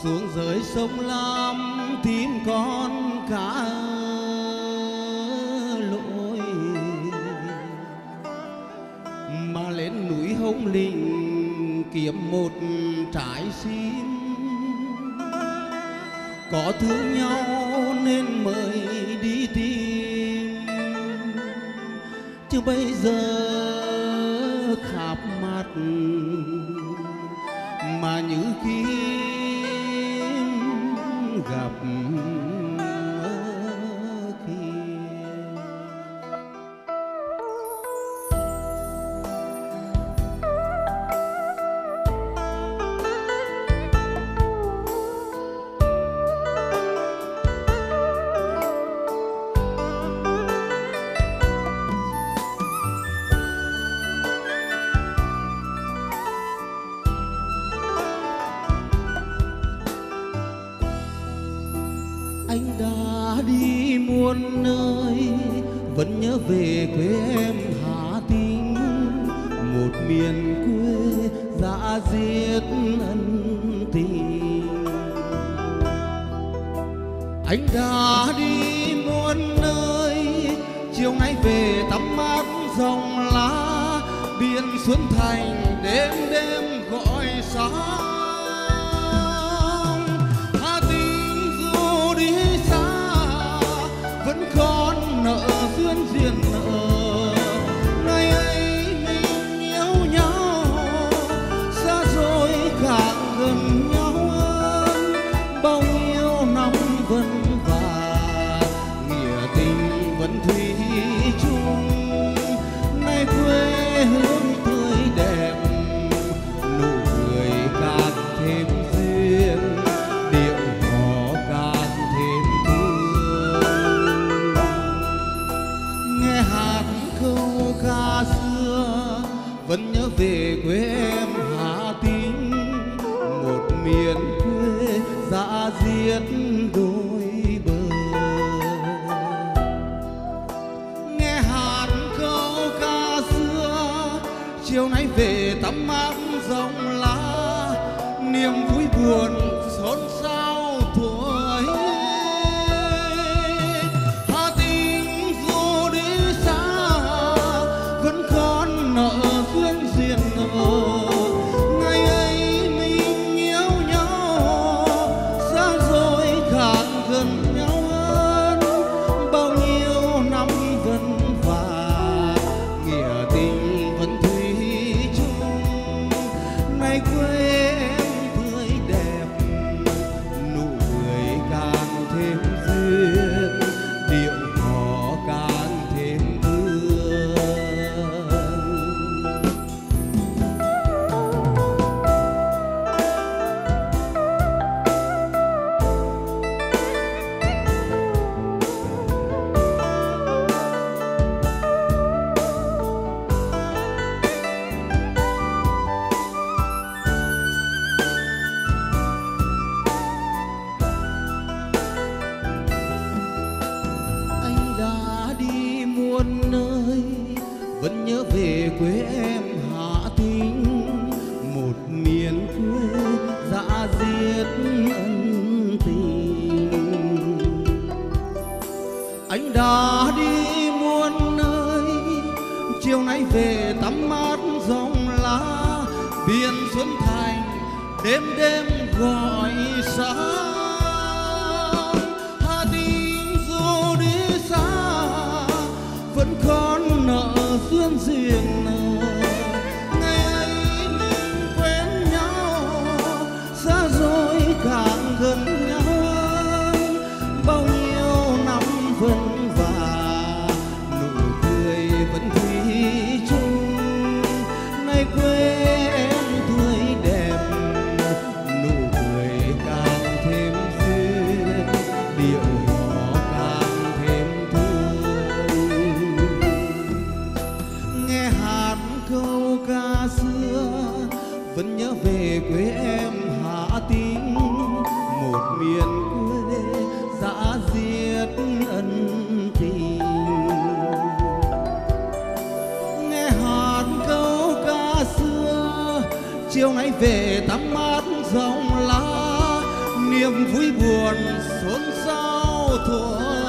xuống dưới sông Lam tìm con cá lội, mà lên núi Hồng Lĩnh kiếm một trái sim. Có thương nhau nên mới đi tìm, chứ bây giờ khắp mặt mà như khi gặp anh đã đi muôn nơi, vẫn nhớ về quê em Hà Tĩnh, một miền quê dã diết ân tình. Anh đã đi muôn nơi, chiều nay về tắm mát dòng lá, biển Xuân Thành đêm đêm gọi sáng. Nợ duyên duyên nợ, ngày ấy mình yêu nhau, xa rồi càng gần nhau hơn. Bao nhiêu năm vất vả, nghĩa tình vẫn thủy chung. Nay quê hương tươi đẹp, nụ cười càng thêm duyên, điệu hò càng thêm hát câu ca xưa, vẫn nhớ về quê em Hà Tĩnh, một miền quê dã diết đôi bờ. Nghe hát câu ca xưa, chiều nay về tắm mát dòng lá, niềm vui buồn xôn xao tuổi. Ngày ấy mình yêu nhau, xa rồi càng gần nhau hơn. Bao nhiêu năm vất vả, nghĩa tình vẫn thủy chung. Nay quê em tươi đẹp, nụ cười càng thêm duyên, điệu hò càng thêm thương. Vẫn nhớ về quê em Hà Tĩnh, một miền quê dã diết ân tình. Anh đã đi muôn nơi, chiều nay về tắm mát dòng lá, biển Xuân Thành đêm đêm gọi sáng. Hà Tĩnh dù đi xa, vẫn còn nợ duyên duyên nợ. Ngày ấy mình quen nhau, xa rồi càng gần nhau hơn. Bao nhiêu năm vất vả, nụ cười vẫn thủy chung. Nay quê em tươi đẹp, nụ cười càng thêm duyên, điệu hò càng thêm thương. Nghe hát câu ca xưa, vẫn nhớ về quê em Hà Tĩnh, một miền quê dã diết ân tình. Nghe hát câu ca xưa, chiều nay về tắm mát dòng lá, niềm vui buồn xôn xao thuở